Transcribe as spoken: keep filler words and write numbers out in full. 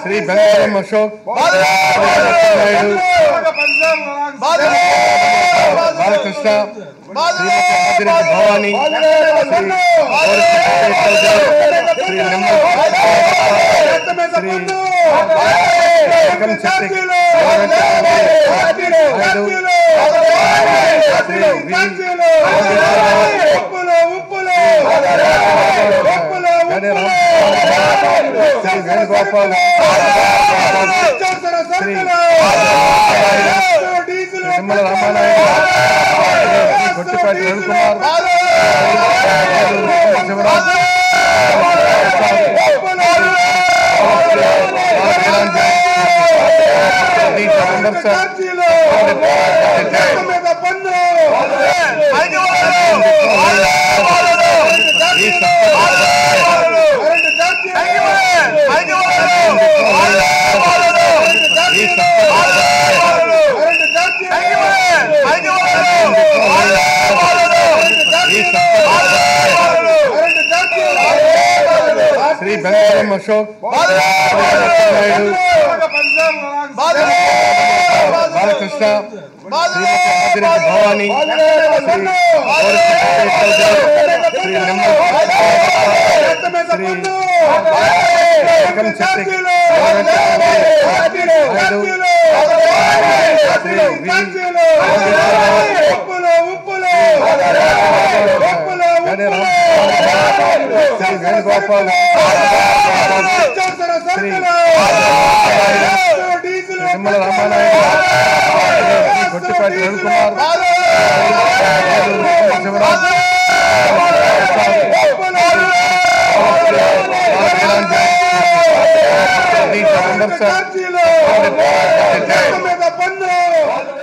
శ్రీ బెంగారం అశోక్ బాలకృష్ణ శ్రీమతి భవానీ శ్రీ శ్రీ వేణుగోపాల్ శ్రీ నిమ్మల రామానాయుడు గొట్టిపాటి రవికుమార్ శివరాజ్ శ్రీ బెంగారం అశోక్ బాలకృష్ణ శ్రీమతి భవానీ శ్రీ శ్రీ వేణుగోపాల్ శ్రీ నిమ్మల రామానాయుడు గొట్టిపాటి రవికుమార్ శివరాజ్ మీద పన్ను